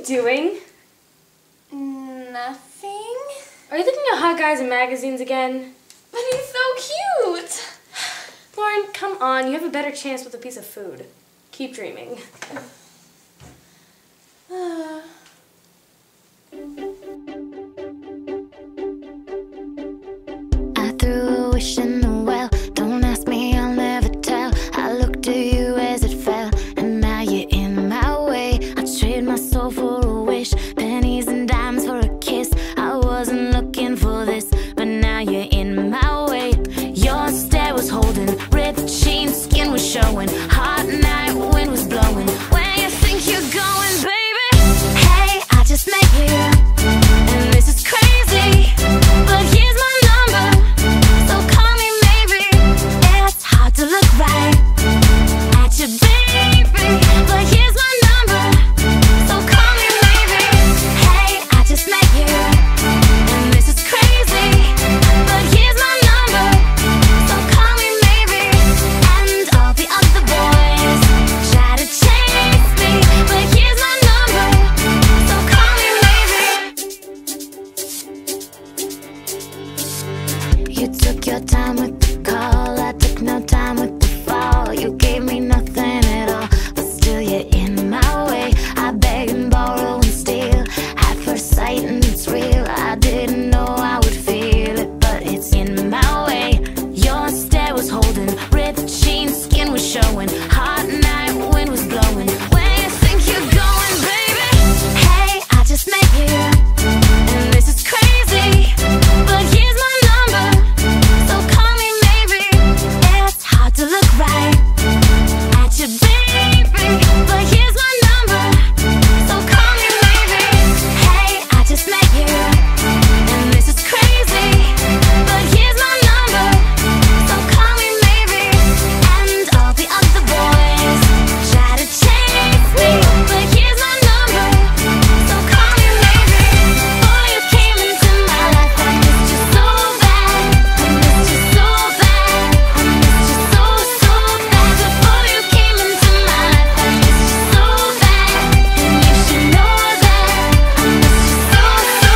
doing? Nothing. Are you looking at hot guys in magazines again? But he's so cute. Lauren, come on. You have a better chance with a piece of food. Keep dreaming. I threw a wish in the well. Don't ask me, I'll never tell. I looked at you as it fell, and now you're in my way. I trade my soul for a wish, pennies and dimes for a kiss. I wasn't looking for this, but now you're in my way. Your stare was holding, ripped jeans, skin was showing. Hot night, wind was blowing. Where you think you're going, baby? Hey, I just met you, and this is crazy, but here's my number, so call me maybe. It's hard to look right at you, baby, but here's my number, so call me maybe. Hey, I just met you, and this is crazy, but here's my number, so call me maybe. And all the other boys try to chase me, but here's my number, so call me maybe. You took your time with the call, I took no time with the fall. You gave me nothing at all, but still you're in my way. I beg and borrow and steal at first sight, and it's real. I didn't know I would feel it, but it's in my way. Your stare was holding, ripped jeans, skin was showing. Hot night, wind was blowing. Where you think you're going, baby? Hey, I just met you, and this is crazy, but here's my number, so call me maybe. It's hard to look right at you, baby, but here's my number, so call me maybe. Hey, I just met you, and this is crazy, but here's my number, so call me maybe. And all the other boys try to chase me, but here's my number, so call me maybe. Before you came into my life, I missed you so bad. I missed you so bad. I missed you so, so bad. Before you came into my life, I missed you so bad. And you should know that I missed you so,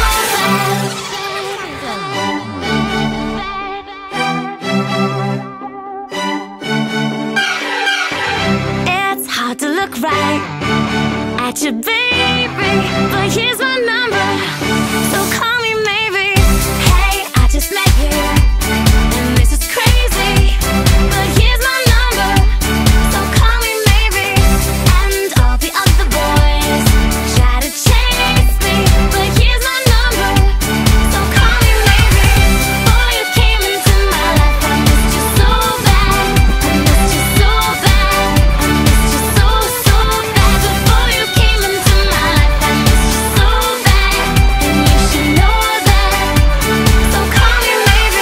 bad. It's hard to look right at you, baby, but here's my number, so call me maybe. Hey, I just met you, and this is crazy, but here's my number, so call me maybe. And all the other boys try to chase me, but here's my number, so call me maybe. Before you came into my life, I missed you so bad. I missed you so bad. I missed you so, so bad. Before you came into my life, I missed you so bad. And you should know that, so call me maybe.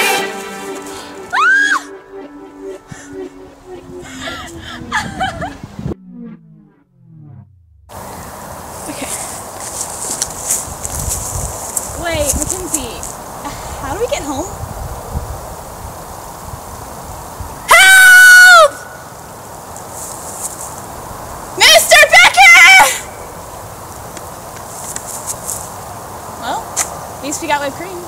Okay. Wait, Mackenzie, how do we get home? Help! Mr. Becker! Well, at least we got whipped cream.